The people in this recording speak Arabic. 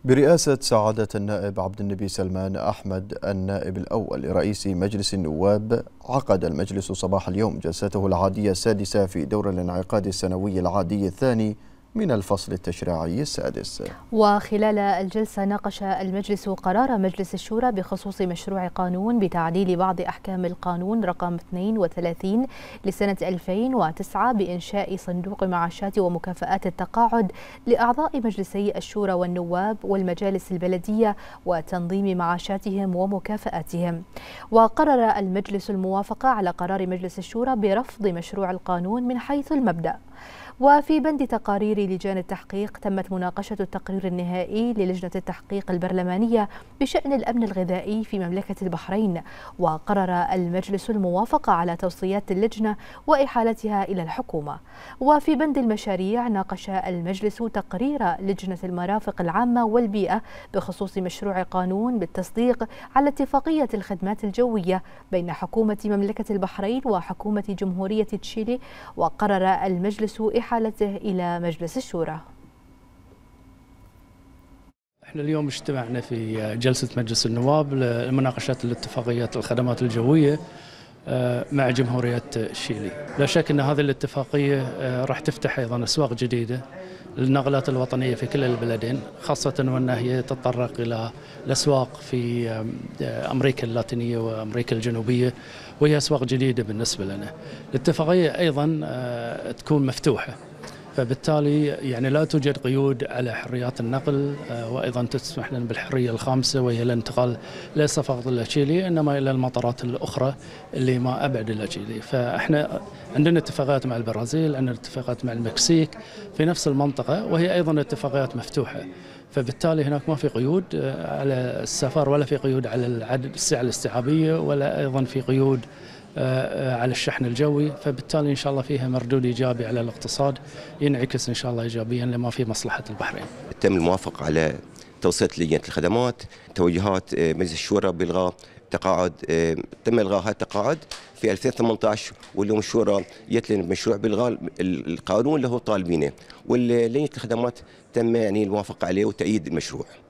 برئاسة سعادة النائب عبد النبي سلمان أحمد النائب الأول لرئيس مجلس النواب، عقد المجلس صباح اليوم جلسته العادية السادسة في دور الانعقاد السنوي العادي الثاني من الفصل التشريعي السادس. وخلال الجلسة ناقش المجلس قرار مجلس الشورى بخصوص مشروع قانون بتعديل بعض أحكام القانون رقم 32 لسنة 2009 بإنشاء صندوق معاشات ومكافآت التقاعد لأعضاء مجلسي الشورى والنواب والمجالس البلدية وتنظيم معاشاتهم ومكافآتهم. وقرر المجلس الموافقة على قرار مجلس الشورى برفض مشروع القانون من حيث المبدأ. وفي بند تقارير لجان التحقيق تمت مناقشة التقرير النهائي للجنة التحقيق البرلمانية بشأن الأمن الغذائي في مملكة البحرين، وقرر المجلس الموافقة على توصيات اللجنة وإحالتها إلى الحكومة. وفي بند المشاريع ناقش المجلس تقرير لجنة المرافق العامة والبيئة بخصوص مشروع قانون بالتصديق على اتفاقية الخدمات الجوية بين حكومة مملكة البحرين وحكومة جمهورية تشيلي، وقرر المجلس إحالته إلى مجلس الشورى. احنا اليوم اجتمعنا في جلسة مجلس النواب لمناقشة الاتفاقيات الخدمات الجوية مع جمهورية تشيلي. لا شك أن هذه الاتفاقية راح تفتح أيضا أسواق جديدة للنقلات الوطنية في كلا البلدين، خاصة وأن هي تتطرق إلى الأسواق في أمريكا اللاتينية وأمريكا الجنوبية، وهي أسواق جديدة بالنسبة لنا. الاتفاقية أيضا تكون مفتوحة، فبالتالي يعني لا توجد قيود على حريات النقل، وايضا تسمح لنا بالحريه الخامسه وهي الانتقال ليس فقط الى تشيلي انما الى المطارات الاخرى اللي ما ابعد الى تشيلي. فاحنا عندنا اتفاقات مع البرازيل، عندنا اتفاقات مع المكسيك في نفس المنطقه، وهي ايضا اتفاقات مفتوحه. فبالتالي هناك ما في قيود على السفر، ولا في قيود على العدد السعة الاستيعابيه، ولا ايضا في قيود على الشحن الجوي. فبالتالي إن شاء الله فيها مردود إيجابي على الاقتصاد ينعكس إن شاء الله إيجابيا لما في مصلحة البحرين. تم الموافقة على توصية لجنة الخدمات، توجيهات مجلس الشورى بإلغاء تقاعد. تم إلغاء هذا التقاعد في 2018، واليوم الشورى جت لنا بمشروع بإلغاء القانون اللي هو طالبينه، ولجنة الخدمات تم يعني الموافقة عليه وتأييد المشروع.